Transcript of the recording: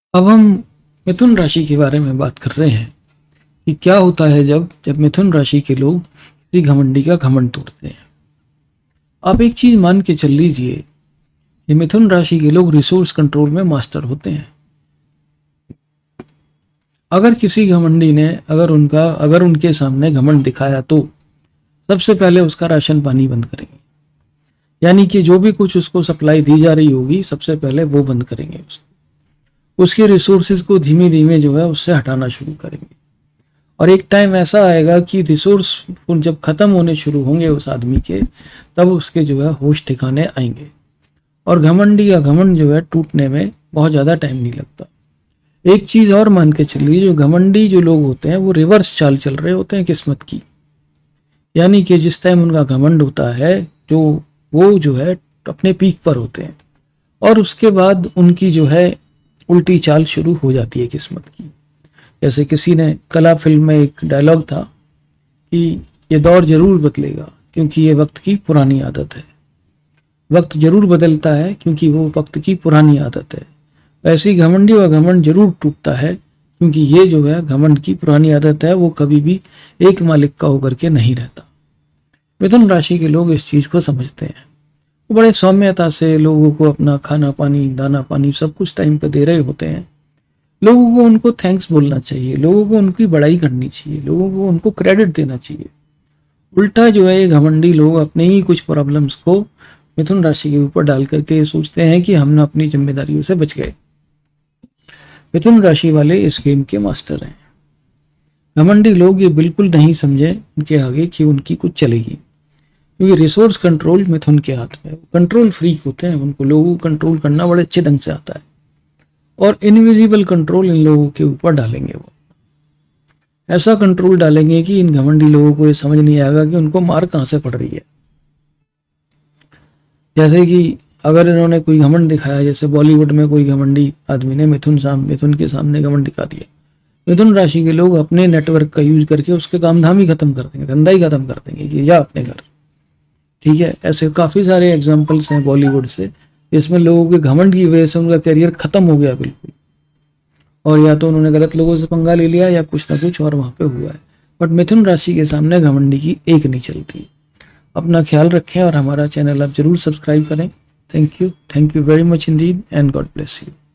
अब हम मिथुन राशि के बारे में बात कर रहे हैं कि क्या होता है जब जब मिथुन राशि के लोग किसी घमंडी का घमंड तोड़ते हैं। आप एक चीज मान के चल लीजिए कि मिथुन राशि के लोग रिसोर्स कंट्रोल में मास्टर होते हैं। अगर किसी घमंडी ने अगर उनके सामने घमंड दिखाया तो सबसे पहले उसका राशन पानी बंद करेंगे, यानी कि जो भी कुछ उसको सप्लाई दी जा रही होगी सबसे पहले वो बंद करेंगे। उसके रिसोर्सेज को धीमे धीमे जो है उससे हटाना शुरू करेंगे और एक टाइम ऐसा आएगा कि रिसोर्स जब खत्म होने शुरू होंगे उस आदमी के, तब उसके जो है होश ठिकाने आएंगे और घमंडी का घमंड जो है टूटने में बहुत ज़्यादा टाइम नहीं लगता। एक चीज़ और मान के चलिए, जो घमंडी जो लोग होते हैं वो रिवर्स चाल चल रहे होते हैं किस्मत की, यानी कि जिस टाइम उनका घमंड होता है वो जो है अपने पीक पर होते हैं और उसके बाद उनकी जो है उल्टी चाल शुरू हो जाती है किस्मत की। जैसे किसी ने कला फिल्म में एक डायलॉग था कि ये दौर जरूर बदलेगा क्योंकि ये वक्त की पुरानी आदत है। वक्त जरूर बदलता है क्योंकि वो वक्त की पुरानी आदत है। वैसे ही घमंडी व घमंड जरूर टूटता है क्योंकि ये जो है घमंड की पुरानी आदत है, वो कभी भी एक मालिक का होकर के नहीं रहता। मिथुन राशि के लोग इस चीज को समझते हैं, वो बड़े सौम्यता से लोगों को अपना खाना पानी दाना पानी सब कुछ टाइम पे दे रहे होते हैं। लोगों को उनको थैंक्स बोलना चाहिए, लोगों को उनकी बड़ाई करनी चाहिए, लोगों को उनको क्रेडिट देना चाहिए। उल्टा जो है ये घमंडी लोग अपने ही कुछ प्रॉब्लम्स को मिथुन राशि के ऊपर डाल करके सोचते हैं कि हम ना अपनी जिम्मेदारियों से बच गए। मिथुन राशि वाले इस गेम के मास्टर हैं। घमंडी लोग ये बिल्कुल नहीं समझे उनके आगे कि उनकी कुछ चलेगी, क्योंकि रिसोर्स कंट्रोल मिथुन के हाथ में। कंट्रोल फ्रीक होते हैं, उनको लोगों को कंट्रोल करना बड़े अच्छे ढंग से आता है और इनविजिबल कंट्रोल इन लोगों के ऊपर डालेंगे। वो ऐसा कंट्रोल डालेंगे कि इन घमंडी लोगों को ये समझ नहीं आएगा कि उनको मार कहां से पड़ रही है। जैसे कि अगर इन्होंने कोई घमंड दिखाया, जैसे बॉलीवुड में कोई घमंडी आदमी ने मिथुन के सामने घमंड दिखा दिया, मिथुन राशि के लोग अपने नेटवर्क का यूज करके उसके काम धाम ही खत्म कर देंगे, धंधा ही खत्म कर देंगे कि जा अपने घर। ठीक है, ऐसे काफी सारे एग्जाम्पल्स हैं बॉलीवुड से, इसमें लोगों के घमंड की वजह से उनका करियर खत्म हो गया बिल्कुल, और या तो उन्होंने गलत लोगों से पंगा ले लिया या कुछ ना कुछ और वहां पे हुआ है। बट मिथुन राशि के सामने घमंडी की एक नहीं चलती। अपना ख्याल रखें और हमारा चैनल आप जरूर सब्सक्राइब करें। Thank you very much indeed and God bless you.